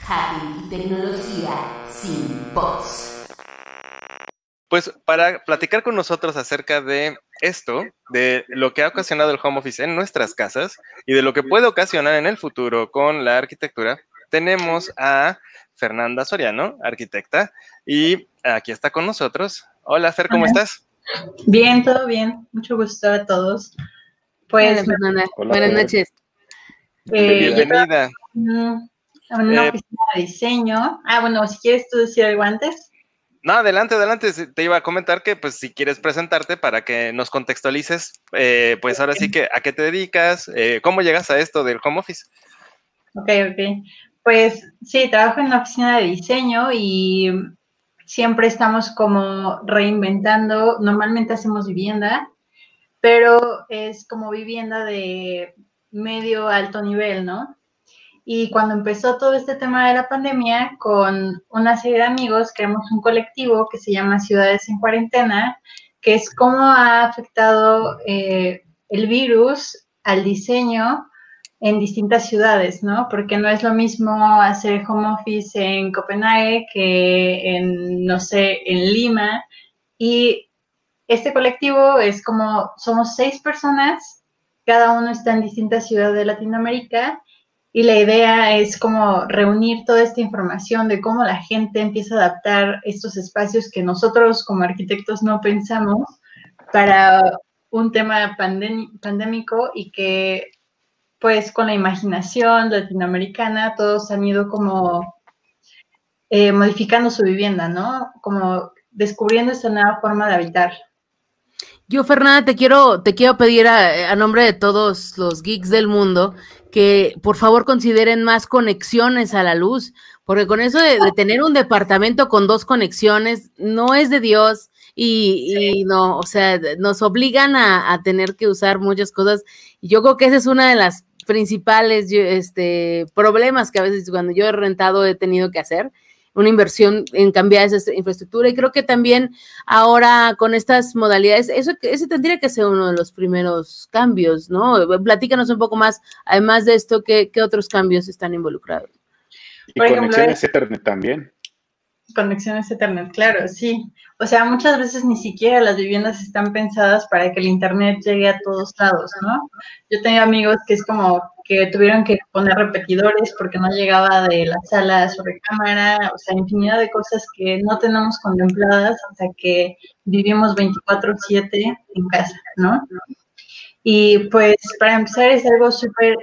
Hacking y tecnología sin bots. Pues para platicar con nosotros acerca de esto, de lo que ha ocasionado el home office en nuestras casas y de lo que puede ocasionar en el futuro con la arquitectura, tenemos a Fernanda Soriano, arquitecta, y aquí está con nosotros. Hola, Fer, ¿cómo estás? Bien, todo bien. Mucho gusto a todos. Pues, hola, Fernanda. Hola, buenas noches. Bienvenida. En una oficina de diseño. Bueno, si quieres tú decir algo antes. No, adelante. Te iba a comentar que, pues, si quieres presentarte para que nos contextualices, pues ahora sí que a qué te dedicas, cómo llegas a esto del home office. Ok. Pues sí, trabajo en una oficina de diseño y siempre estamos como reinventando. Normalmente hacemos vivienda, pero es como vivienda de medio alto nivel, ¿no? Y cuando empezó todo este tema de la pandemia, con una serie de amigos, creamos un colectivo que se llama Ciudades en Cuarentena, que es cómo ha afectado el virus al diseño en distintas ciudades, ¿no? Porque no es lo mismo hacer home office en Copenhague que en, no sé, en Lima. Y este colectivo es como, somos 6 personas, cada uno está en distintas ciudades de Latinoamérica, y la idea es como reunir toda esta información de cómo la gente empieza a adaptar estos espacios que nosotros como arquitectos no pensamos para un tema pandémico, y que pues con la imaginación latinoamericana todos han ido como modificando su vivienda, ¿no? Como descubriendo esta nueva forma de habitar. Yo, Fernanda, te quiero pedir a nombre de todos los geeks del mundo que por favor consideren más conexiones a la luz, porque con eso de tener un departamento con 2 conexiones no es de Dios y no, o sea, nos obligan a tener que usar muchas cosas. Y yo creo que esa es una de las principales problemas que a veces cuando yo he rentado he tenido que hacer una inversión en cambiar esa infraestructura, y creo que también ahora con estas modalidades, ese tendría que ser uno de los primeros cambios, ¿no? Platícanos un poco más, además de esto, ¿qué otros cambios están involucrados? Y por conexiones Ethernet también. Conexiones Ethernet, claro, sí. O sea, muchas veces ni siquiera las viviendas están pensadas para que el internet llegue a todos lados, ¿no? Yo tengo amigos que es como que tuvieron que poner repetidores porque no llegaba de la sala a su recámara, o sea, infinidad de cosas que no tenemos contempladas hasta que vivimos 24/7 en casa, ¿no? Y pues para empezar es algo súper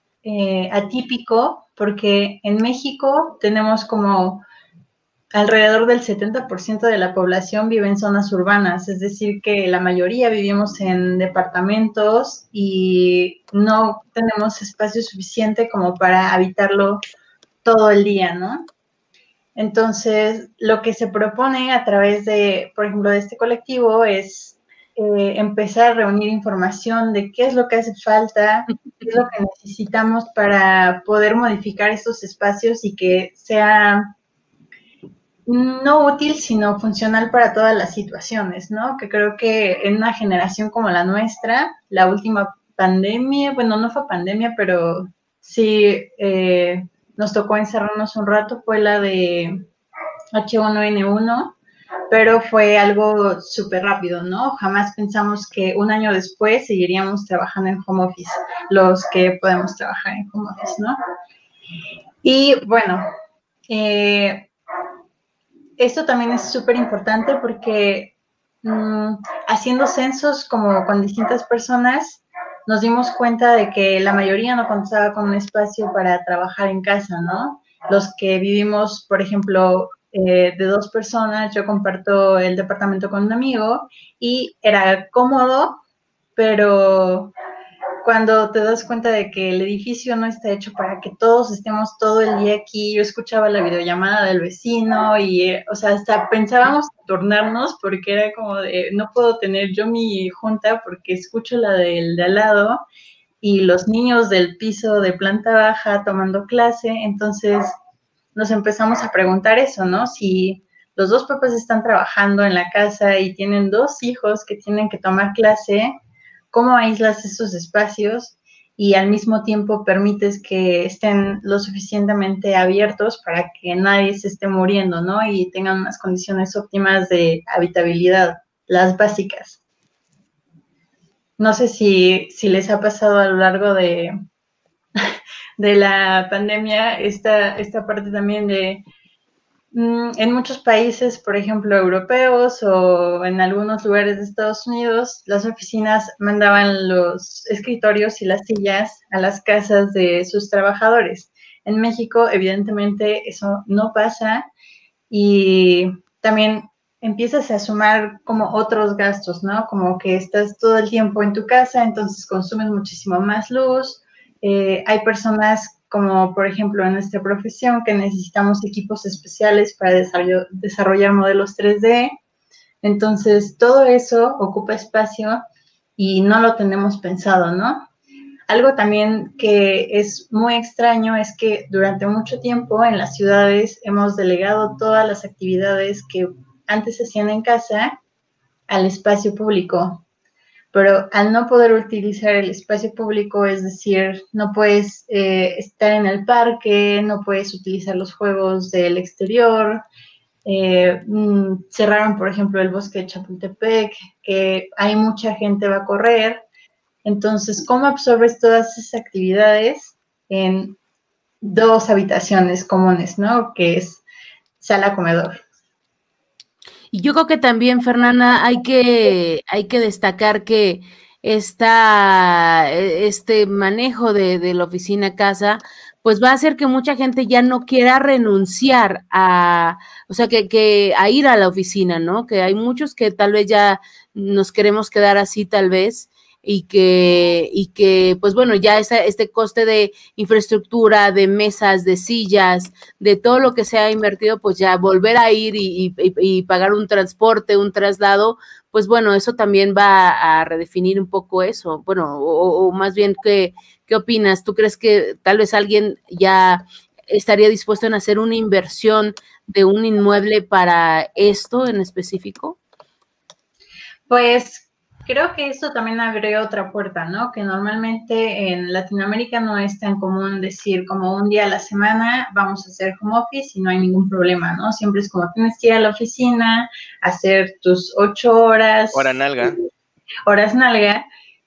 atípico, porque en México tenemos como alrededor del 70% de la población vive en zonas urbanas, es decir, que la mayoría vivimos en departamentos y no tenemos espacio suficiente como para habitarlo todo el día, ¿no? Entonces, lo que se propone a través de, por ejemplo, de este colectivo es empezar a reunir información de qué es lo que hace falta, qué es lo que necesitamos para poder modificar estos espacios y que sea no útil, sino funcional para todas las situaciones, ¿no? Que creo que en una generación como la nuestra, la última pandemia, bueno, no fue pandemia, pero sí nos tocó encerrarnos un rato, fue la de H1N1, pero fue algo súper rápido, ¿no? Jamás pensamos que un año después seguiríamos trabajando en home office, los que podemos trabajar en home office, ¿no? Y bueno, esto también es súper importante porque haciendo censos como con distintas personas, nos dimos cuenta de que la mayoría no contaba con un espacio para trabajar en casa, ¿no? Los que vivimos, por ejemplo, de 2 personas, yo comparto el departamento con un amigo y era cómodo, pero cuando te das cuenta de que el edificio no está hecho para que todos estemos todo el día aquí, yo escuchaba la videollamada del vecino y, o sea, hasta pensábamos turnarnos porque era como de, no puedo tener yo mi junta porque escucho la del de al lado y los niños del piso de planta baja tomando clase. Entonces nos empezamos a preguntar eso, ¿no? Si los 2 papás están trabajando en la casa y tienen 2 hijos que tienen que tomar clase, ¿cómo aíslas esos espacios? y al mismo tiempo permites que estén lo suficientemente abiertos para que nadie se esté muriendo, ¿no? Y tengan unas condiciones óptimas de habitabilidad, las básicas. No sé si les ha pasado a lo largo de la pandemia esta parte también de en muchos países, por ejemplo, europeos o en algunos lugares de Estados Unidos, las oficinas mandaban los escritorios y las sillas a las casas de sus trabajadores. En México, evidentemente, eso no pasa y también empiezas a sumar como otros gastos, ¿no? Como que estás todo el tiempo en tu casa, entonces consumes muchísimo más luz. Hay personas como por ejemplo en nuestra profesión, que necesitamos equipos especiales para desarrollar modelos 3D. Entonces, todo eso ocupa espacio y no lo tenemos pensado, ¿no? Algo también que es muy extraño es que durante mucho tiempo en las ciudades hemos delegado todas las actividades que antes se hacían en casa al espacio público. Pero al no poder utilizar el espacio público, es decir, no puedes estar en el parque, no puedes utilizar los juegos del exterior, cerraron, por ejemplo, el bosque de Chapultepec, que hay mucha gente va a correr. Entonces, ¿cómo absorbes todas esas actividades en 2 habitaciones comunes, ¿no? Que es sala-comedor. Y yo creo que también, Fernanda, hay que destacar que este manejo de la oficina casa, pues va a hacer que mucha gente ya no quiera renunciar o sea, que a ir a la oficina, ¿no? Que hay muchos que tal vez ya nos queremos quedar así, tal vez, y que pues bueno, ya este coste de infraestructura, de mesas, de sillas, de todo lo que se ha invertido, pues ya volver a ir y pagar un transporte, un traslado, pues bueno, eso también va a redefinir un poco eso. Bueno, o más bien, ¿qué opinas? ¿Tú crees que tal vez alguien ya estaría dispuesto en hacer una inversión de un inmueble para esto en específico? Pues creo que esto también abre otra puerta, ¿no? Que normalmente en Latinoamérica no es tan común decir como un día a la semana vamos a hacer home office y no hay ningún problema, ¿no? Siempre es como tienes que ir a la oficina, hacer tus 8 horas. Hora nalga. Horas nalga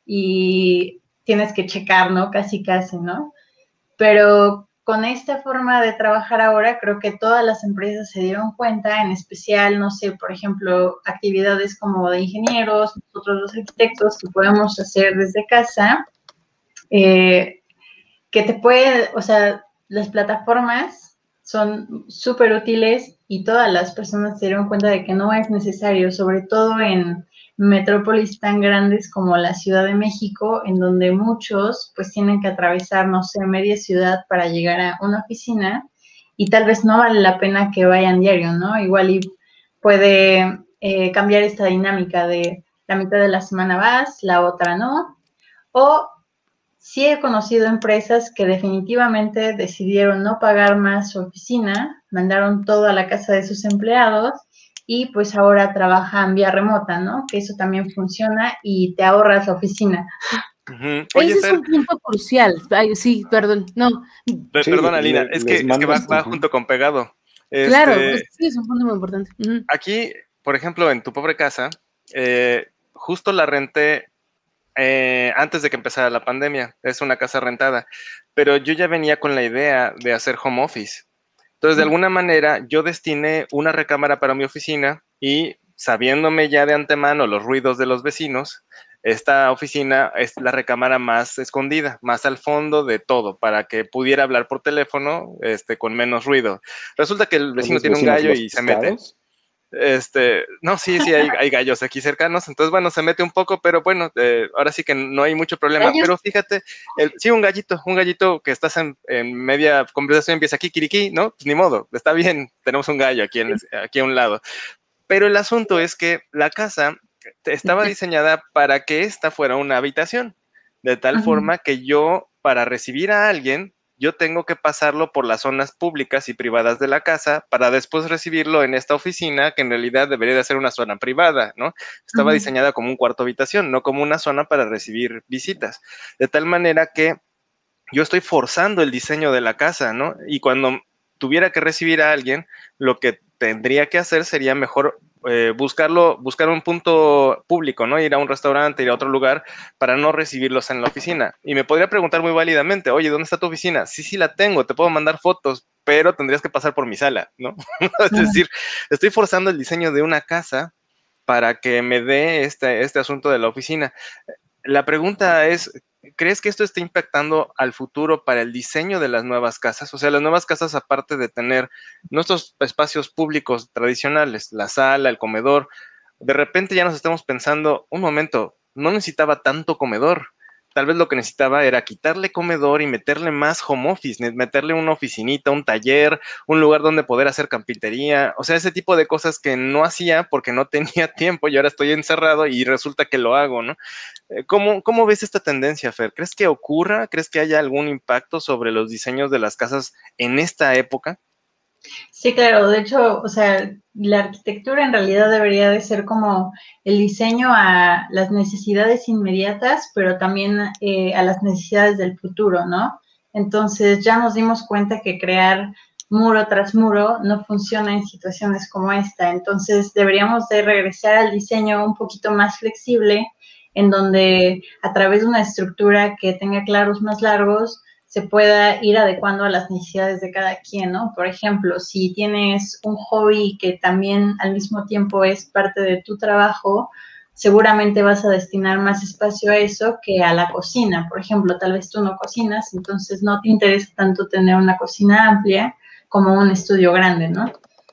y tienes que checar, ¿no? Casi, ¿no? Pero con esta forma de trabajar ahora, creo que todas las empresas se dieron cuenta, en especial, no sé, por ejemplo, actividades como de ingenieros, nosotros los arquitectos, que podemos hacer desde casa, que te puede, o sea, las plataformas son súper útiles y todas las personas se dieron cuenta de que no es necesario, sobre todo en metrópolis tan grandes como la Ciudad de México, en donde muchos pues tienen que atravesar, no sé, media ciudad para llegar a una oficina y tal vez no vale la pena que vayan diario, ¿no? Igual y puede cambiar esta dinámica de la mitad de la semana vas, la otra no, o sí he conocido empresas que definitivamente decidieron no pagar más su oficina, mandaron todo a la casa de sus empleados y pues ahora trabajan vía remota, ¿no? Que eso también funciona y te ahorras la oficina. Oye, ese Fer, es un punto crucial. Ay, sí, perdón, no. Perdona, Lina, es que va junto con pegado. Claro, sí, es un punto muy importante. Aquí, por ejemplo, en tu pobre casa, justo la renté antes de que empezara la pandemia. Es una casa rentada, pero yo ya venía con la idea de hacer home office. Entonces, de alguna manera, yo destiné una recámara para mi oficina y sabiéndome ya de antemano los ruidos de los vecinos, esta oficina es la recámara más escondida, más al fondo de todo, para que pudiera hablar por teléfono con menos ruido. Resulta que el vecino tiene un gallo y se mete. No, sí, hay gallos aquí cercanos, entonces bueno, se mete un poco, pero bueno, ahora sí que no hay mucho problema. ¿Gallos? Pero fíjate, sí, un gallito que estás en media conversación empieza aquí, kiriquí, ¿no? Pues ni modo, está bien, tenemos un gallo aquí a un lado. Pero el asunto es que la casa estaba diseñada para que esta fuera una habitación, de tal forma que yo, para recibir a alguien, yo tengo que pasarlo por las zonas públicas y privadas de la casa para después recibirlo en esta oficina, que en realidad debería de ser una zona privada, ¿no? Estaba diseñada como un cuarto habitación, no como una zona para recibir visitas. De tal manera que yo estoy forzando el diseño de la casa, ¿no? Y cuando tuviera que recibir a alguien, lo que tendría que hacer sería mejor buscar un punto público, ¿no? Ir a un restaurante, ir a otro lugar para no recibirlos en la oficina. Y me podría preguntar muy válidamente, oye, ¿dónde está tu oficina? Sí, sí la tengo, te puedo mandar fotos, pero tendrías que pasar por mi sala, ¿no? Es decir, estoy forzando el diseño de una casa para que me dé este asunto de la oficina. La pregunta es, ¿crees que esto está impactando al futuro para el diseño de las nuevas casas? O sea, las nuevas casas, aparte de tener nuestros espacios públicos tradicionales, la sala, el comedor, de repente ya nos estamos pensando, un momento, no necesitaba tanto comedor. Tal vez lo que necesitaba era quitarle comedor y meterle más home office, meterle una oficinita, un taller, un lugar donde poder hacer carpintería, o sea, ese tipo de cosas que no hacía porque no tenía tiempo y ahora estoy encerrado y resulta que lo hago, ¿no? ¿Cómo ves esta tendencia, Fer? ¿Crees que ocurra? ¿Crees que haya algún impacto sobre los diseños de las casas en esta época? Sí, claro, de hecho, o sea, la arquitectura en realidad debería de ser como el diseño a las necesidades inmediatas, pero también a las necesidades del futuro, ¿no? Entonces ya nos dimos cuenta que crear muro tras muro no funciona en situaciones como esta, entonces deberíamos de regresar al diseño un poquito más flexible, en donde a través de una estructura que tenga claros más largos, se pueda ir adecuando a las necesidades de cada quien, ¿no? Por ejemplo, si tienes un hobby que también al mismo tiempo es parte de tu trabajo, seguramente vas a destinar más espacio a eso que a la cocina. Por ejemplo, tal vez tú no cocinas, entonces no te interesa tanto tener una cocina amplia como un estudio grande, ¿no?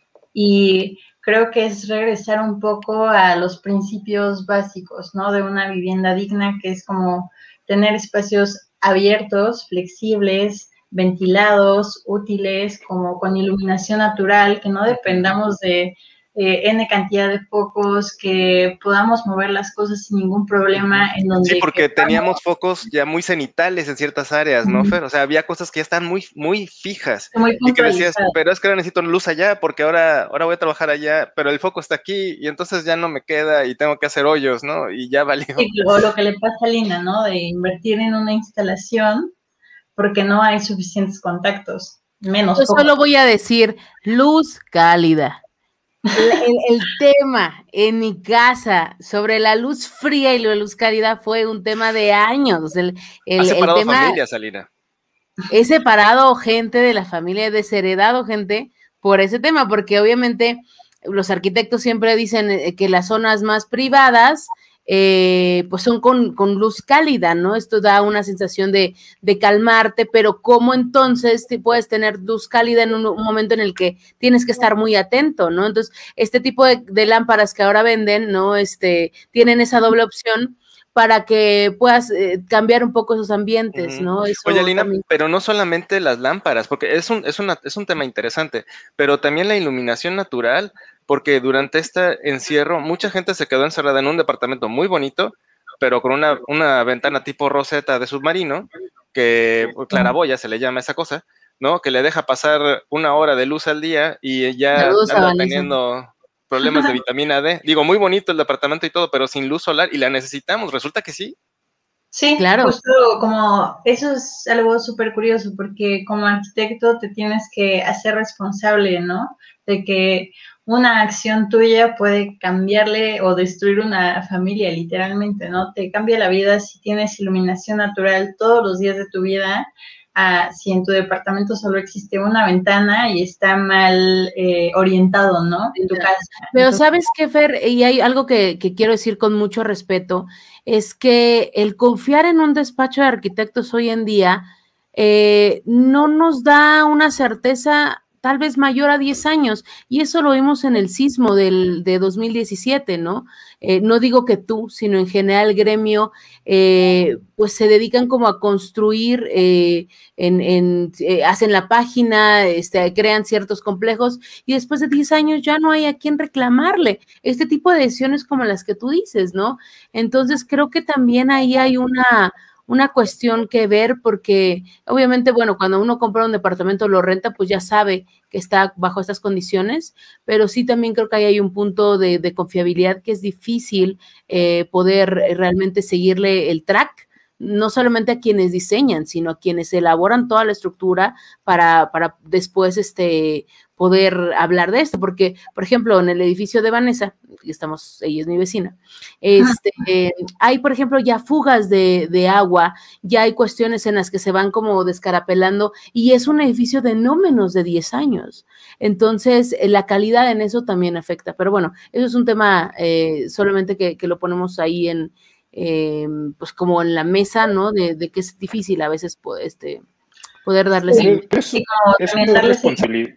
Y creo que es regresar un poco a los principios básicos, ¿no? De una vivienda digna, que es como tener espacios abiertos, flexibles, ventilados, útiles, como con iluminación natural, que no dependamos de N cantidad de focos, que podamos mover las cosas sin ningún problema. En donde sí, porque teníamos focos ya muy cenitales en ciertas áreas, ¿no, Fer? O sea, había cosas que ya están muy, muy fijas. Muy y que decías, pero es que ahora necesito luz allá, porque ahora voy a trabajar allá, pero el foco está aquí, y entonces ya no me queda, y tengo que hacer hoyos, ¿no? Y ya valió. Sí, o lo que le pasa a Lina, ¿no? De invertir en una instalación porque no hay suficientes contactos, menos. Yo solo voy a decir luz cálida. El tema en mi casa sobre la luz fría y la luz cálida fue un tema de años. ¿Has separado familias, Alina? He separado gente de la familia, he desheredado gente por ese tema, porque obviamente los arquitectos siempre dicen que las zonas más privadas pues son con luz cálida, ¿no? Esto da una sensación de calmarte, pero ¿cómo entonces te puedes tener luz cálida en un momento en el que tienes que estar muy atento, ¿no? Entonces, este tipo de lámparas que ahora venden, ¿no? Tienen esa doble opción para que puedas cambiar un poco esos ambientes, ¿no? Eso. Oye, Alina, también. Pero no solamente las lámparas, porque es un tema interesante, pero también la iluminación natural, porque durante este encierro mucha gente se quedó encerrada en un departamento muy bonito, pero con una ventana tipo roseta de submarino, que claraboya se le llama esa cosa, ¿no? Que le deja pasar 1 hora de luz al día y ya anda teniendo problemas de vitamina D. Digo, muy bonito el departamento y todo, pero sin luz solar, y la necesitamos, resulta que sí. Sí, claro. Justo como eso es algo súper curioso, porque como arquitecto te tienes que hacer responsable, ¿no? De que una acción tuya puede cambiarle o destruir una familia, literalmente, ¿no? Te cambia la vida si tienes iluminación natural todos los días de tu vida, si en tu departamento solo existe una ventana y está mal orientado, ¿no? En tu casa. Pero entonces, ¿sabes qué, Fer? Y hay algo que quiero decir con mucho respeto, es que el confiar en un despacho de arquitectos hoy en día no nos da una certeza tal vez mayor a 10 años, y eso lo vimos en el sismo de 2017, ¿no? No digo que tú, sino en general el gremio, pues se dedican como a construir, hacen la página, crean ciertos complejos, y después de 10 años ya no hay a quién reclamarle este tipo de decisiones como las que tú dices, ¿no? Entonces creo que también ahí hay una una cuestión que ver porque obviamente, bueno, cuando uno compra un departamento, lo renta, pues ya sabe que está bajo estas condiciones, pero sí también creo que ahí hay un punto de confiabilidad que es difícil poder realmente seguirle el track, no solamente a quienes diseñan, sino a quienes elaboran toda la estructura para después poder hablar de esto, porque, por ejemplo, en el edificio de Vanessa, ella es mi vecina, hay, por ejemplo, ya fugas de agua, ya hay cuestiones en las que se van como descarapelando, y es un edificio de no menos de 10 años. Entonces, la calidad en eso también afecta. Pero bueno, eso es un tema solamente que lo ponemos ahí pues como en la mesa, ¿no? De que es difícil a veces poder darles... Sí, es responsabilidad.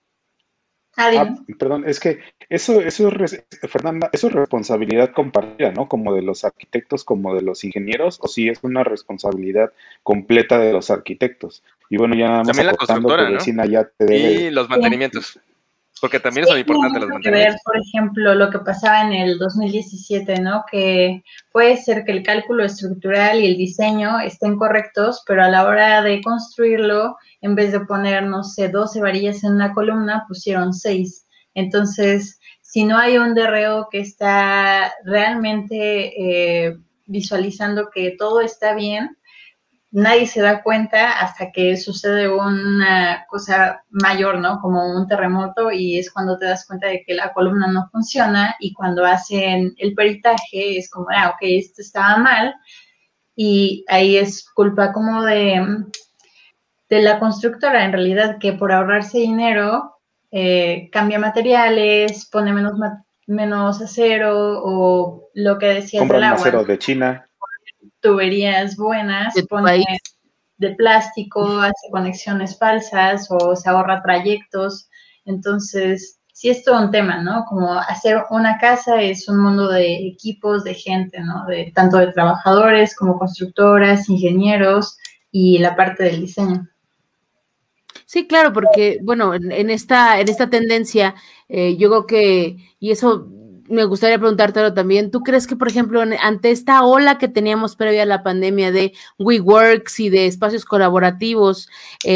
Perdón, es que Fernanda, eso es responsabilidad compartida, ¿no? Como de los arquitectos, como de los ingenieros, o si es una responsabilidad completa de los arquitectos. Y bueno, ya nada más también la constructora, tu vecina ¿no? Ya te debe... Y los mantenimientos, porque también son importantes los mantenimientos. Ver, por ejemplo, lo que pasaba en el 2017, ¿no? Que puede ser que el cálculo estructural y el diseño estén correctos, pero a la hora de construirlo, en vez de poner, no sé, 12 varillas en una columna, pusieron 6. Entonces, si no hay un DRO que está realmente visualizando que todo está bien, nadie se da cuenta hasta que sucede una cosa mayor, ¿no? Como un terremoto, y es cuando te das cuenta de que la columna no funciona, y cuando hacen el peritaje es como, ok, esto estaba mal, y ahí es culpa como de la constructora, en realidad, que por ahorrarse dinero cambia materiales, pone menos acero, o lo que decías compran del agua, acero de China, tuberías buenas, pone de plástico, hace conexiones falsas o se ahorra trayectos. Entonces, sí es todo un tema, ¿no? Como hacer una casa es un mundo de equipos, de gente, ¿no? Tanto de trabajadores como constructoras, ingenieros y la parte del diseño. Sí, claro, porque, bueno, en esta tendencia, yo creo que, y eso me gustaría preguntártelo también, ¿tú crees que, por ejemplo, ante esta ola que teníamos previa a la pandemia de WeWorks y de espacios colaborativos,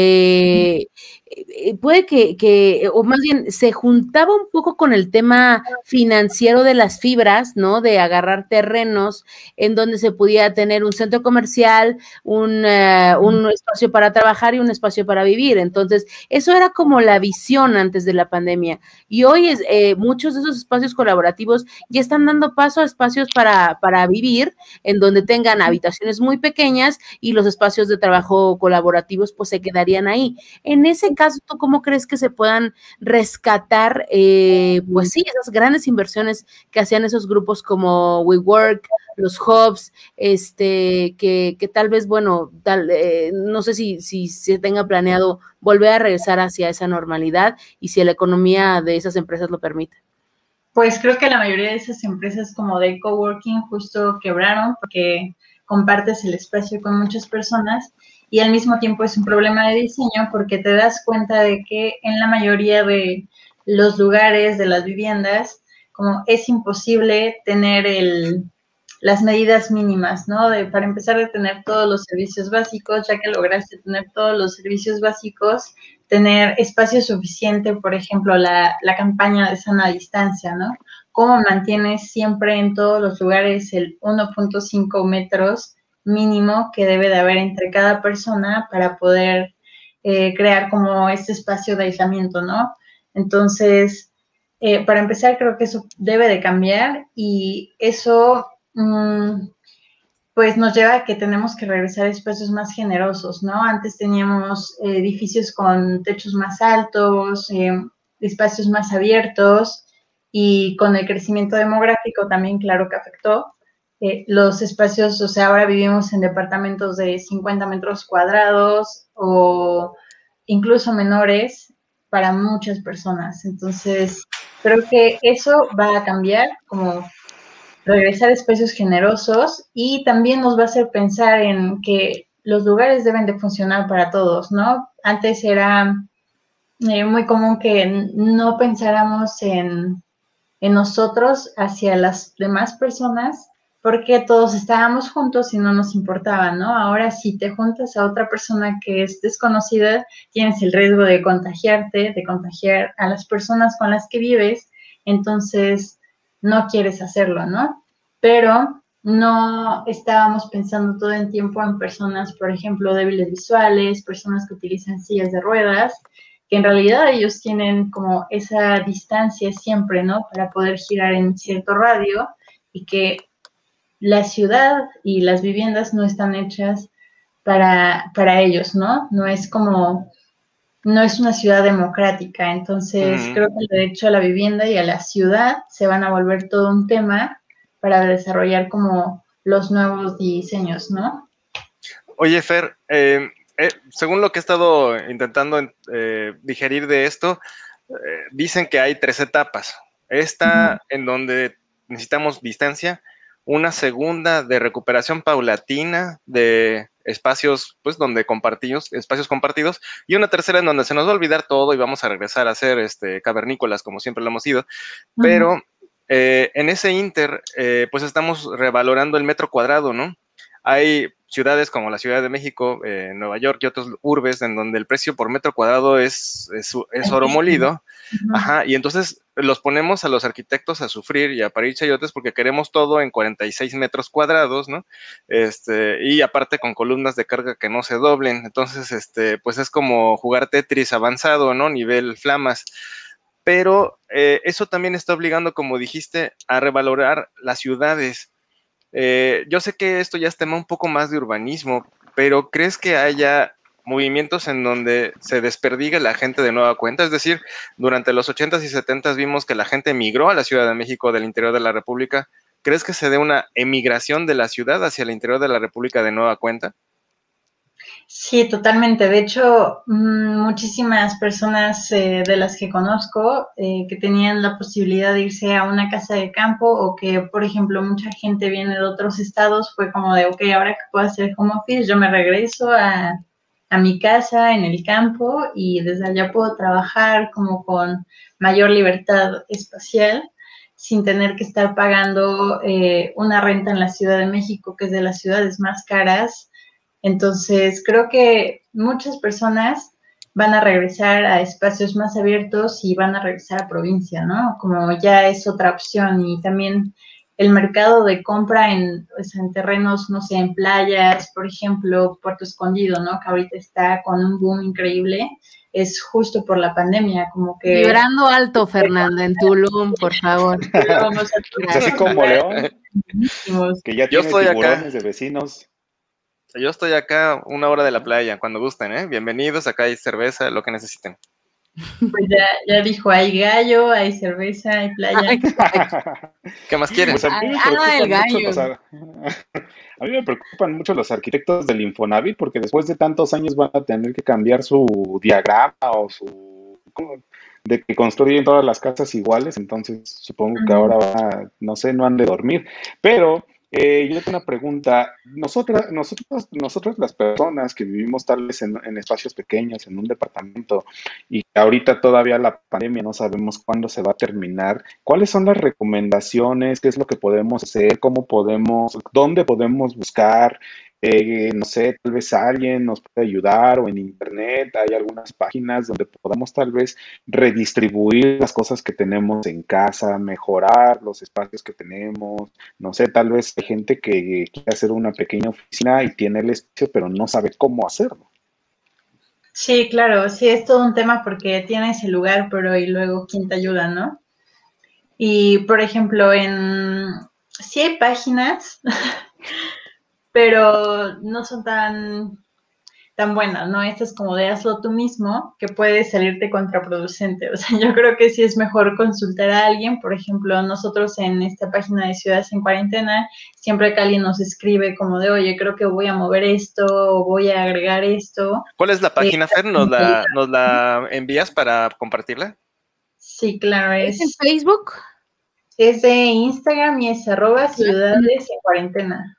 puede o más bien, se juntaba un poco con el tema financiero de las fibras, ¿no? De agarrar terrenos en donde se pudiera tener un centro comercial, un espacio para trabajar y un espacio para vivir? Entonces, eso era como la visión antes de la pandemia. Y hoy muchos de esos espacios colaborativos ya están dando paso a espacios para vivir, en donde tengan habitaciones muy pequeñas, y los espacios de trabajo colaborativos pues se quedarían ahí. En ese caso, ¿tú cómo crees que se puedan rescatar, pues sí, esas grandes inversiones que hacían esos grupos como WeWork, los hubs, que tal vez, bueno, no sé si se tenga planeado volver a regresar hacia esa normalidad y si la economía de esas empresas lo permite? Pues creo que la mayoría de esas empresas como de coworking justo quebraron porque compartes el espacio con muchas personas, y al mismo tiempo es un problema de diseño porque te das cuenta de que en la mayoría de los lugares de las viviendas como es imposible tener las medidas mínimas, ¿no? Para empezar, de tener todos los servicios básicos. Ya que lograste tener todos los servicios básicos, tener espacio suficiente, por ejemplo, la campaña de sana distancia, ¿no? ¿Cómo mantienes siempre en todos los lugares el 1.5 metros mínimo que debe de haber entre cada persona para poder crear como este espacio de aislamiento, ¿no? Entonces, para empezar, creo que eso debe de cambiar, y eso pues nos lleva a que tenemos que regresar a espacios más generosos, ¿no? Antes teníamos edificios con techos más altos, espacios más abiertos, y con el crecimiento demográfico también, claro que afectó. Los espacios, o sea, ahora vivimos en departamentos de 50 metros cuadrados o incluso menores para muchas personas. Entonces, creo que eso va a cambiar, como regresar a espacios generosos, y también nos va a hacer pensar en que los lugares deben de funcionar para todos, ¿no? Antes era muy común que no pensáramos en nosotros hacia las demás personas, porque todos estábamos juntos y no nos importaba, ¿no? Ahora si te juntas a otra persona que es desconocida, tienes el riesgo de contagiarte, de contagiar a las personas con las que vives, entonces no quieres hacerlo, ¿no? Pero no estábamos pensando todo el tiempo en personas, por ejemplo, débiles visuales, personas que utilizan sillas de ruedas, que en realidad ellos tienen como esa distancia siempre, ¿no? Para poder girar en cierto radio y que la ciudad y las viviendas no están hechas para ellos, ¿no? No es como, no es una ciudad democrática, entonces creo que el derecho a la vivienda y a la ciudad se van a volver todo un tema para desarrollar como los nuevos diseños, ¿no? Oye, Fer, según lo que he estado intentando digerir de esto, dicen que hay 3 etapas. Esta en donde necesitamos distancia, una segunda de recuperación paulatina de espacios, pues, donde compartidos, espacios compartidos, y una tercera en donde se nos va a olvidar todo y vamos a regresar a ser cavernícolas como siempre lo hemos sido, pero en ese inter, pues estamos revalorando el metro cuadrado, ¿no? Hay ciudades como la Ciudad de México, Nueva York y otras urbes en donde el precio por metro cuadrado es oro molido. Ajá, y entonces los ponemos a los arquitectos a sufrir y a parir chayotes porque queremos todo en 46 metros cuadrados, ¿no? Y aparte con columnas de carga que no se doblen. Entonces, pues es como jugar Tetris avanzado, ¿no? Nivel Flamas. Pero eso también está obligando, como dijiste, a revalorar las ciudades. Yo sé que esto ya es tema un poco más de urbanismo, pero ¿crees que haya movimientos en donde se desperdigue la gente de nueva cuenta? Es decir, durante los 80s y 70s vimos que la gente emigró a la Ciudad de México del interior de la República. ¿Crees que se dé una emigración de la ciudad hacia el interior de la República de nueva cuenta? Sí, totalmente. De hecho, muchísimas personas de las que conozco que tenían la posibilidad de irse a una casa de campo o que, por ejemplo, mucha gente viene de otros estados, fue como de, ok, ahora que puedo hacer home office, yo me regreso a mi casa en el campo y desde allá puedo trabajar como con mayor libertad espacial sin tener que estar pagando una renta en la Ciudad de México, que es de las ciudades más caras. Entonces, creo que muchas personas van a regresar a espacios más abiertos y van a regresar a provincia, ¿no? Como ya es otra opción y también el mercado de compra o sea, en terrenos, no sé, en playas, por ejemplo, Puerto Escondido, ¿no? Que ahorita está con un boom increíble, es justo por la pandemia, como que... Vibrando alto, Fernanda, en Tulum, por favor. Vamos Es así como León, que ya Yo tiene estoy tiburones acá. de vecinos. Yo estoy acá a 1 hora de la playa, cuando gusten, ¿eh? Bienvenidos, acá hay cerveza, lo que necesiten. Pues ya dijo, hay gallo, hay cerveza, hay playa. ¿Qué más quieren? Pues a mí me el preocupan mucho gallo. a mí me preocupan mucho los arquitectos del Infonavit porque después de tantos años van a tener que cambiar su diagrama o de que construyen todas las casas iguales, entonces supongo que ahora no sé, no han de dormir. Pero yo tengo una pregunta. Nosotros las personas que vivimos tal vez en espacios pequeños, en un departamento, y que ahorita todavía la pandemia no sabemos cuándo se va a terminar, ¿cuáles son las recomendaciones? ¿Qué es lo que podemos hacer? ¿Dónde podemos buscar? No sé, tal vez alguien nos puede ayudar o en internet hay algunas páginas donde podamos tal vez redistribuir las cosas que tenemos en casa, mejorar los espacios que tenemos. No sé, tal vez hay gente que quiere hacer una pequeña oficina y tiene el espacio, pero no sabe cómo hacerlo. Sí, claro, sí, es todo un tema porque tienes el lugar, pero y luego quién te ayuda, ¿no? Y, por ejemplo, sí hay páginas, pero no son tan buenas, ¿no? Esta es como de hazlo tú mismo, que puede salirte contraproducente. O sea, yo creo que sí es mejor consultar a alguien. Por ejemplo, nosotros en esta página de Ciudades en Cuarentena, siempre que alguien nos escribe como de, oye, creo que voy a mover esto o voy a agregar esto. ¿Cuál es la página, Fer? ¿Nos la envías para compartirla? Sí, claro, ¿Es en Facebook? es de Instagram y es @Ciudades en Cuarentena.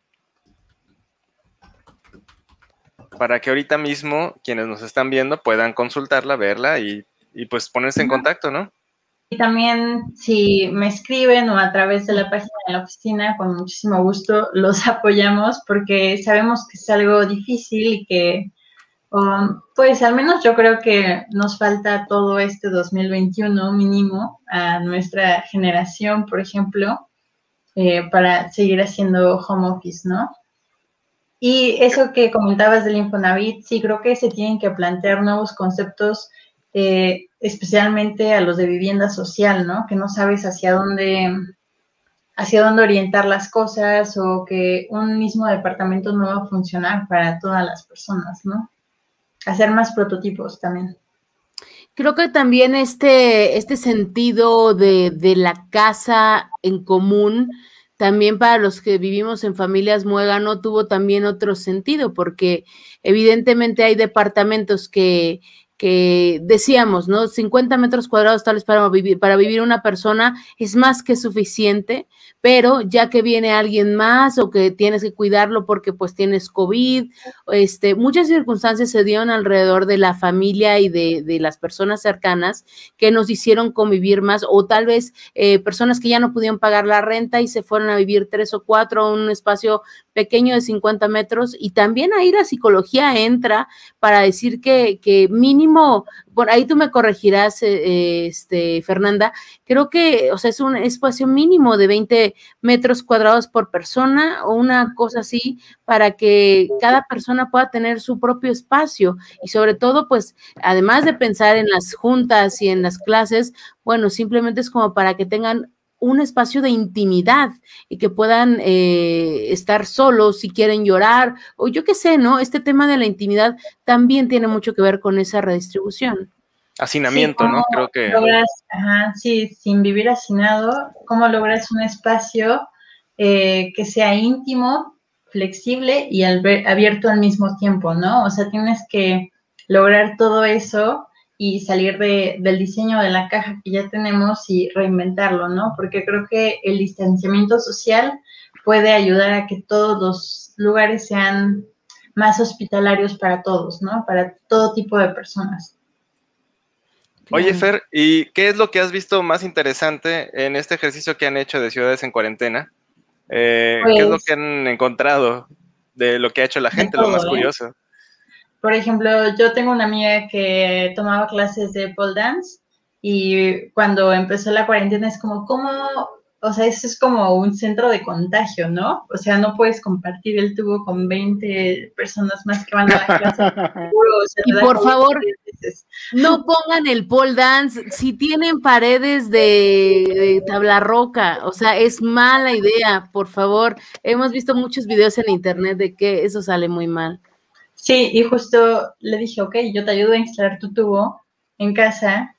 Para que ahorita mismo quienes nos están viendo puedan consultarla, verla y pues ponerse en contacto, ¿no? Y también si me escriben o a través de la página de la oficina, con muchísimo gusto los apoyamos porque sabemos que es algo difícil y que, pues al menos yo creo que nos falta todo este 2021 mínimo a nuestra generación, por ejemplo, para seguir haciendo home office, ¿no? Y eso que comentabas del Infonavit, sí, creo que se tienen que plantear nuevos conceptos, especialmente a los de vivienda social, ¿no? Que no sabes hacia dónde orientar las cosas o que un mismo departamento no va a funcionar para todas las personas, ¿no? Hacer más prototipos también. Creo que también este sentido de la casa en común, también para los que vivimos en familias muégano, tuvo también otro sentido, porque evidentemente hay departamentos que decíamos, ¿no? 50 metros cuadrados tal vez para vivir una persona es más que suficiente, pero ya que viene alguien más o que tienes que cuidarlo porque pues tienes COVID, muchas circunstancias se dieron alrededor de la familia y de las personas cercanas que nos hicieron convivir más, o tal vez personas que ya no pudieron pagar la renta y se fueron a vivir 3 o 4 en un espacio pequeño de 50 metros, y también ahí la psicología entra para decir que mínimo, bueno, ahí tú me corregirás, Fernanda, creo que, o sea, es un espacio mínimo de 20 metros cuadrados por persona o una cosa así, para que cada persona pueda tener su propio espacio, y sobre todo, pues, además de pensar en las juntas y en las clases, bueno, simplemente es como para que tengan un espacio de intimidad y que puedan estar solos si quieren llorar, o yo qué sé, ¿no? Este tema de la intimidad también tiene mucho que ver con esa redistribución. Hacinamiento, sí, ¿no? Creo que... Logras, sí, sin vivir hacinado, ¿cómo logras un espacio que sea íntimo, flexible y abierto al mismo tiempo, ¿no? O sea, tienes que lograr todo eso y salir del diseño de la caja que ya tenemos y reinventarlo, ¿no? Porque creo que el distanciamiento social puede ayudar a que todos los lugares sean más hospitalarios para todos, ¿no? Para todo tipo de personas. Oye, Fer, ¿y qué es lo que has visto más interesante en este ejercicio que han hecho de ciudades en cuarentena? ¿Qué es lo que han encontrado de lo que ha hecho la gente, todo, lo más curioso? Por ejemplo, yo tengo una amiga que tomaba clases de pole dance y cuando empezó la cuarentena es como, ¿cómo? O sea, eso es como un centro de contagio, ¿no? O sea, no puedes compartir el tubo con 20 personas más que van a la clase. Y por favor, no pongan el pole dance si tienen paredes de tabla roca, o sea, es mala idea, por favor. Hemos visto muchos videos en internet de que eso sale muy mal. Sí, y justo le dije, ok, yo te ayudo a instalar tu tubo en casa,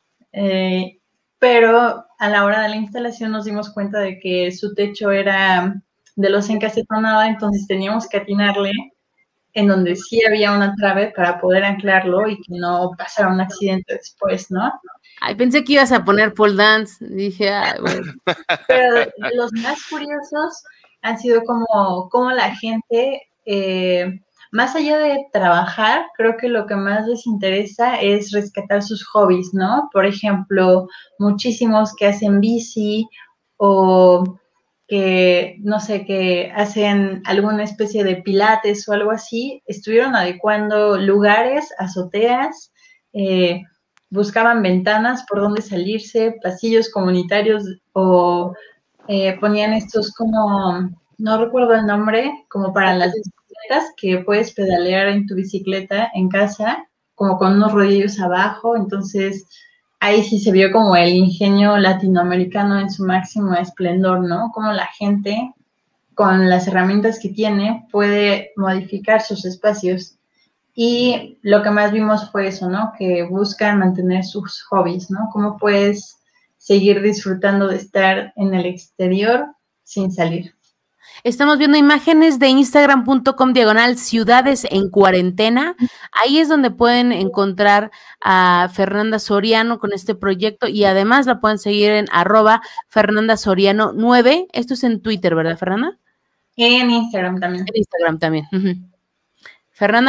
pero a la hora de la instalación nos dimos cuenta de que su techo era de losa encasetonada, entonces teníamos que atinarle en donde sí había una trave para poder anclarlo y que no pasara un accidente después, ¿no? Ay, pensé que ibas a poner pole dance, dije, ay, bueno. Pero de los más curiosos han sido como la gente... más allá de trabajar, creo que lo que más les interesa es rescatar sus hobbies, ¿no? Por ejemplo, muchísimos que hacen bici o que, no sé, que hacen alguna especie de pilates o algo así, estuvieron adecuando lugares, azoteas, buscaban ventanas por donde salirse, pasillos comunitarios o ponían estos como, no recuerdo el nombre, como para las que puedes pedalear en tu bicicleta en casa, como con unos rodillos abajo, entonces ahí sí se vio como el ingenio latinoamericano en su máximo esplendor, ¿no? Como la gente, con las herramientas que tiene, puede modificar sus espacios. Y lo que más vimos fue eso, ¿no? Que buscan mantener sus hobbies, ¿no? Cómo puedes seguir disfrutando de estar en el exterior sin salir. Estamos viendo imágenes de Instagram.com/ciudades en cuarentena. Ahí es donde pueden encontrar a Fernanda Soriano con este proyecto, y además la pueden seguir en @FernandaSoriano9. Esto es en Twitter, ¿verdad, Fernanda? En Instagram también. En Instagram también.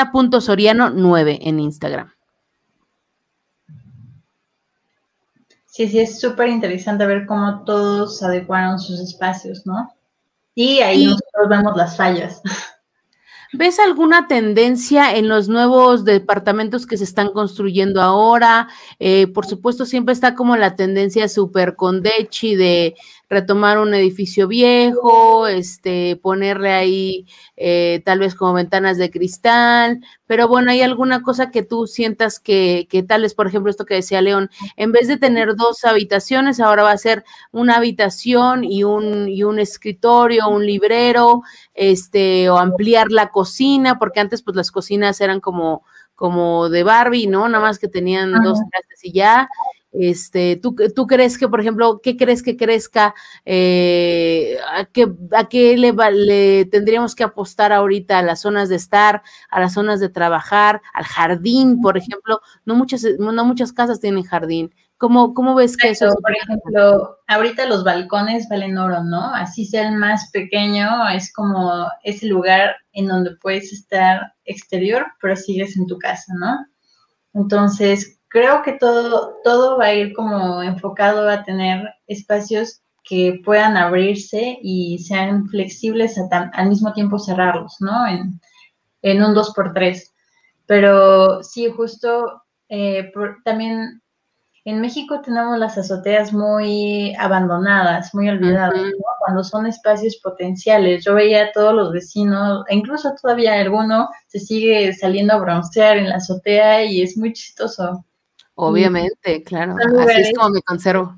Fernanda.Soriano9 en Instagram. Sí, es súper interesante ver cómo todos adecuaron sus espacios, ¿no? Y ahí nosotros vemos las fallas. ¿Ves alguna tendencia en los nuevos departamentos que se están construyendo ahora? Por supuesto, siempre está como la tendencia súper condechi de retomar un edificio viejo, ponerle ahí tal vez como ventanas de cristal, pero bueno, ¿hay alguna cosa que tú sientas que tal vez, por ejemplo, esto que decía León, en vez de tener 2 habitaciones, ahora va a ser una habitación y un escritorio, un librero, o ampliar la cocina, porque antes pues las cocinas eran como de Barbie, ¿no? Nada más que tenían 2 trastes y ya. ¿Tú crees que, por ejemplo, qué crees que crezca? ¿A qué le tendríamos que apostar ahorita? ¿A las zonas de estar, a las zonas de trabajar, al jardín, por ejemplo? No muchas casas tienen jardín. ¿Cómo ves que eso? Por ejemplo, ahorita los balcones valen oro, ¿no? Así sea el más pequeño, es como ese lugar en donde puedes estar exterior, pero sigues en tu casa, ¿no? Entonces, creo que todo va a ir como enfocado a tener espacios que puedan abrirse y sean flexibles al mismo tiempo cerrarlos, ¿no? En un 2x3. Pero sí, justo también en México tenemos las azoteas muy abandonadas, muy olvidadas, ¿no? Cuando son espacios potenciales. Yo veía a todos los vecinos, e incluso todavía alguno se sigue saliendo a broncear en la azotea y es muy chistoso. Obviamente, claro, así es como me conservo.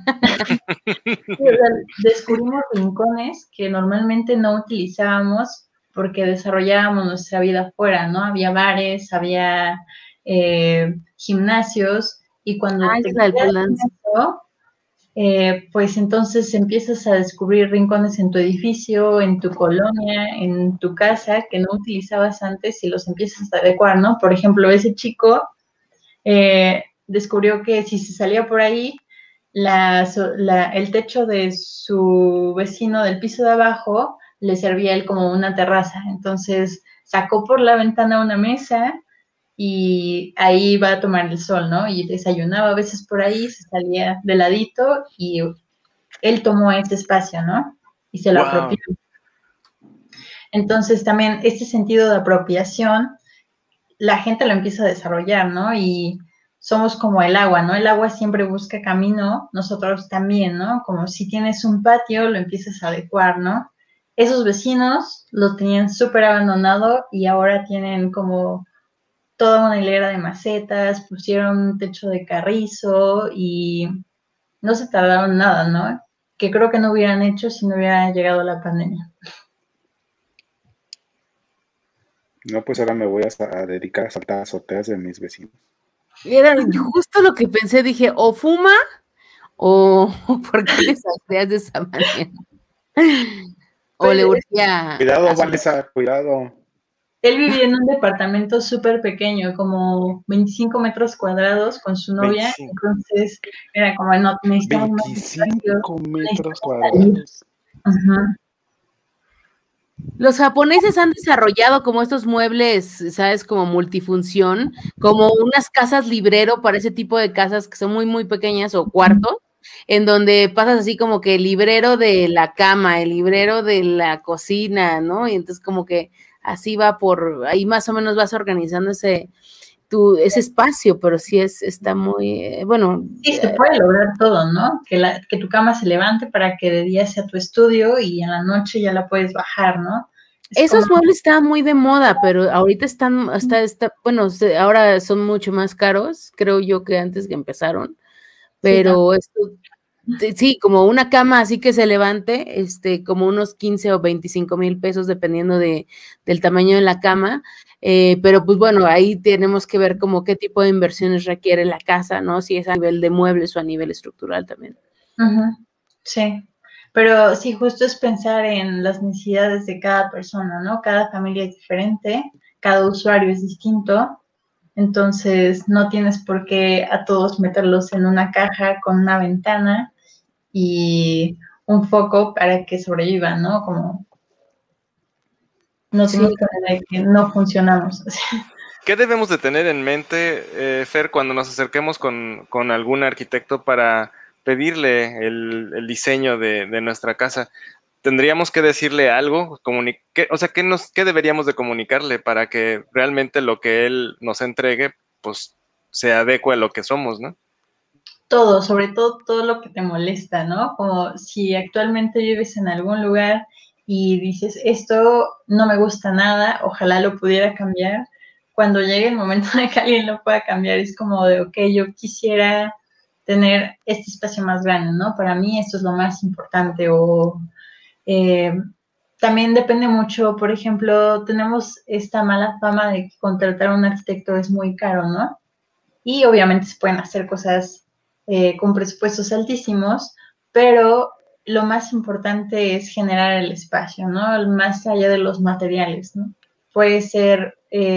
Descubrimos rincones que normalmente no utilizábamos porque desarrollábamos nuestra vida afuera, ¿no? Había bares, había gimnasios, y cuando te quedas en eso, pues entonces empiezas a descubrir rincones en tu edificio, en tu colonia, en tu casa, que no utilizabas antes y los empiezas a adecuar, ¿no? Por ejemplo, ese chico descubrió que si se salía por ahí, el techo de su vecino del piso de abajo le servía a él como una terraza. Entonces sacó por la ventana una mesa y ahí va a tomar el sol, ¿no? Y desayunaba a veces por ahí, se salía de ladito y él tomó ese espacio, ¿no? Y se lo apropió. Entonces también este sentido de apropiación, la gente lo empieza a desarrollar, ¿no? Y somos como el agua, ¿no? El agua siempre busca camino, nosotros también, ¿no? Como si tienes un patio, lo empiezas a adecuar, ¿no? Esos vecinos lo tenían súper abandonado y ahora tienen como toda una hilera de macetas, pusieron un techo de carrizo y no se tardaron nada, ¿no? Que creo que no hubieran hecho si no hubiera llegado la pandemia. No, pues ahora me voy a dedicar a saltar azoteas de mis vecinos. Era justo lo que pensé, dije, o fuma o ¿por qué les azoteas de esa manera? O Pues, le urgía. Cuidado, Vanessa, cuidado. Él vivía en un departamento súper pequeño, como 25 metros cuadrados con su novia, 25. Entonces era como, no, necesitamos 25 metros cuadrados. Ajá. Los japoneses han desarrollado como estos muebles, ¿sabes? Como multifunción, como unas casas librero para ese tipo de casas que son muy, muy pequeñas o cuartos, en donde pasas así como que el librero de la cama, el librero de la cocina, ¿no? Y entonces como que así va ahí más o menos vas organizando ese espacio, pero sí está muy, bueno. Sí, se puede lograr todo, ¿no? Que tu cama se levante para que de día sea tu estudio y en la noche ya la puedes bajar, ¿no? Esos muebles estaban muy de moda, pero ahorita bueno, ahora son mucho más caros, creo yo que antes que empezaron, pero sí, como una cama así que se levante, como unos 15 o 25 mil pesos dependiendo del tamaño de la cama, pero pues bueno, ahí tenemos que ver como qué tipo de inversiones requiere la casa, ¿no? Si es a nivel de muebles o a nivel estructural también. Sí, pero sí, justo es pensar en las necesidades de cada persona, ¿no? Cada familia es diferente, cada usuario es distinto, entonces no tienes por qué a todos meterlos en una caja con una ventana y un foco para que sobrevivan, ¿no? Como nos dimos cuenta de que no funcionamos. ¿Qué debemos de tener en mente, Fer, cuando nos acerquemos con algún arquitecto para pedirle el diseño de nuestra casa? ¿Tendríamos que decirle algo? O sea, ¿qué deberíamos de comunicarle para que realmente lo que él nos entregue, pues, se adecue a lo que somos, ¿no? Todo, sobre todo todo lo que te molesta, ¿no? Como si actualmente vives en algún lugar y dices, esto no me gusta nada, ojalá lo pudiera cambiar. Cuando llegue el momento de que alguien lo pueda cambiar, es como de, ok, yo quisiera tener este espacio más grande, ¿no? Para mí esto es lo más importante. O también depende mucho, por ejemplo, tenemos esta mala fama de que contratar a un arquitecto es muy caro, ¿no? Y obviamente se pueden hacer cosas con presupuestos altísimos, pero lo más importante es generar el espacio, ¿no? Más allá de los materiales, ¿no? Puede ser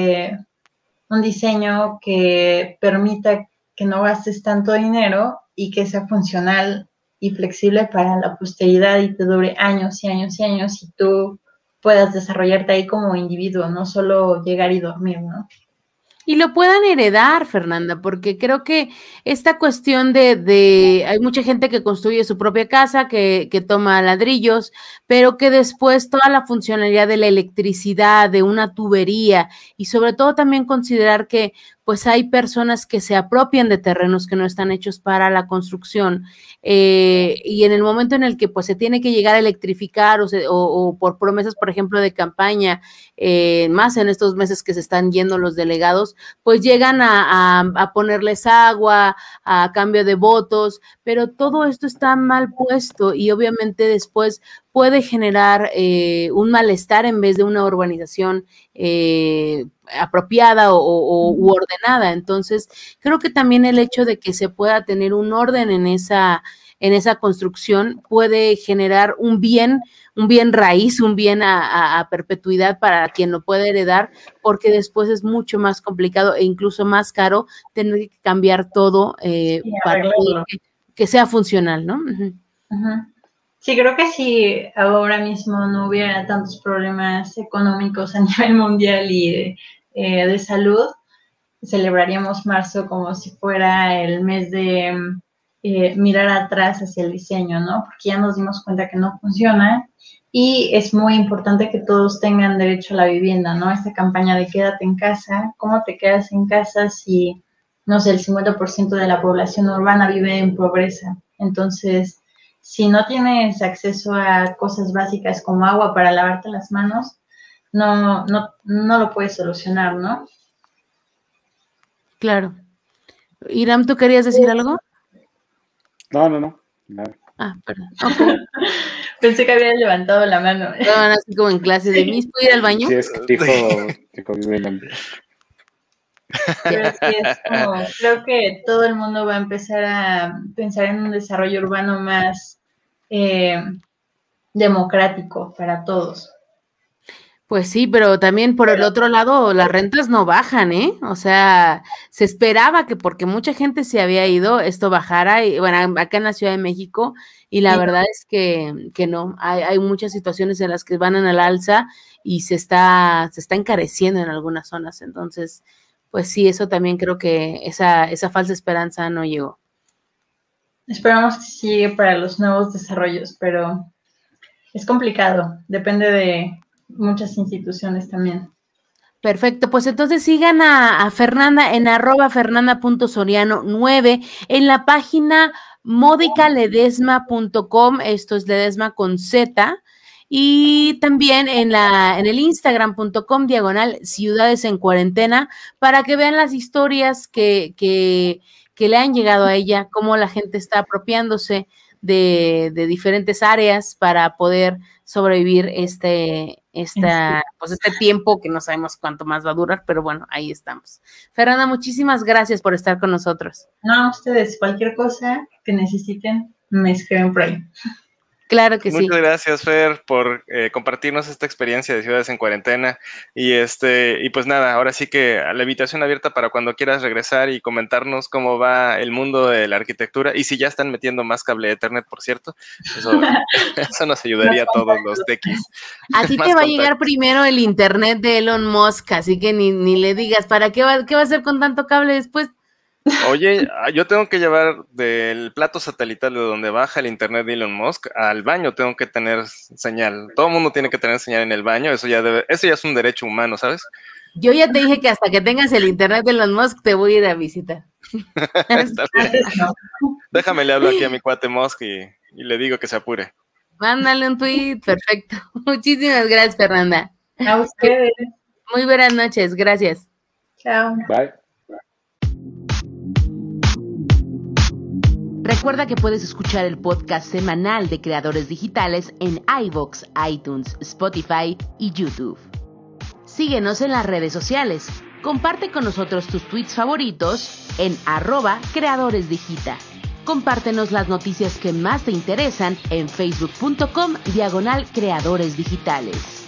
un diseño que permita que no gastes tanto dinero y que sea funcional y flexible para la posteridad y te dure años y años y años y tú puedas desarrollarte ahí como individuo, no solo llegar y dormir, ¿no? Y lo puedan heredar, Fernanda, porque creo que esta cuestión hay mucha gente que construye su propia casa, que toma ladrillos, pero que después toda la funcionalidad de la electricidad, de una tubería, y sobre todo también considerar que pues hay personas que se apropian de terrenos que no están hechos para la construcción, y en el momento en el que pues se tiene que llegar a electrificar o por promesas, por ejemplo, de campaña, más en estos meses que se están yendo los delegados, pues llegan a ponerles agua a cambio de votos, pero todo esto está mal puesto y obviamente después puede generar un malestar en vez de una urbanización apropiada u ordenada. Entonces, creo que también el hecho de que se pueda tener un orden en esa construcción puede generar un bien raíz, un bien a perpetuidad para quien lo puede heredar, porque después es mucho más complicado e incluso más caro tener que cambiar todo para que sea funcional, ¿no? Uh-huh. Uh-huh. Sí, creo que si ahora mismo no hubiera tantos problemas económicos a nivel mundial y de salud, celebraríamos marzo como si fuera el mes de mirar atrás hacia el diseño, ¿no? Porque ya nos dimos cuenta que no funciona y es muy importante que todos tengan derecho a la vivienda, ¿no? Esta campaña de quédate en casa, ¿cómo te quedas en casa si, no sé, el 50% de la población urbana vive en pobreza? Entonces, si no tienes acceso a cosas básicas como agua para lavarte las manos, no lo puedes solucionar, ¿no? Claro. Iram, ¿tú querías decir algo? No. Ah, perdón. Okay. Pensé que había levantado la mano. Estaban así como en clase de ¿Miss, ¿puedo ir al baño? Sí, es que dijo bien. Pero sí es como, creo que todo el mundo va a empezar a pensar en un desarrollo urbano más democrático para todos. Pues sí, pero también por el otro lado, las rentas no bajan, ¿eh? O sea, se esperaba que porque mucha gente se había ido, esto bajara, y bueno, acá en la Ciudad de México, y la verdad es que no, hay muchas situaciones en las que van en el alza y se está encareciendo en algunas zonas, entonces, pues sí, eso también creo que esa falsa esperanza no llegó. Esperamos que siga para los nuevos desarrollos, pero es complicado, depende de muchas instituciones también. Perfecto, pues entonces sigan a Fernanda en @fernanda.soriano9 en la página modicaledesma.com, esto es Ledesma con Z, y también en el Instagram.com /ciudades en cuarentena, para que vean las historias que le han llegado a ella, cómo la gente está apropiándose de diferentes áreas para poder sobrevivir este tiempo que no sabemos cuánto más va a durar, pero bueno, ahí estamos. Fernanda, muchísimas gracias por estar con nosotros. No, ustedes, cualquier cosa que necesiten, me escriben por ahí. Claro que sí. Muchas gracias, Fer, por compartirnos esta experiencia de Ciudades en Cuarentena. Y pues nada, ahora sí que la invitación abierta para cuando quieras regresar y comentarnos cómo va el mundo de la arquitectura. Y si ya están metiendo más cable de Ethernet, por cierto, eso nos ayudaría a todos los techies. A ti te va a llegar primero el internet de Elon Musk, así que ni le digas, ¿para qué va a hacer con tanto cable después? Oye, yo tengo que llevar del plato satelital de donde baja el internet de Elon Musk al baño, tengo que tener señal. Todo el mundo tiene que tener señal en el baño, eso ya es un derecho humano, ¿sabes? Yo ya te dije que hasta que tengas el internet de Elon Musk te voy a ir a visitar. Está bien. Déjame, le hablo aquí a mi cuate Musk y le digo que se apure. Mándale un tweet, perfecto. Muchísimas gracias, Fernanda. A ustedes. Muy buenas noches, gracias. Chao. Bye. Recuerda que puedes escuchar el podcast semanal de Creadores Digitales en iVoox, iTunes, Spotify y YouTube. Síguenos en las redes sociales. Comparte con nosotros tus tweets favoritos en @creadoresdigita. Compártenos las noticias que más te interesan en facebook.com/creadoresdigitales.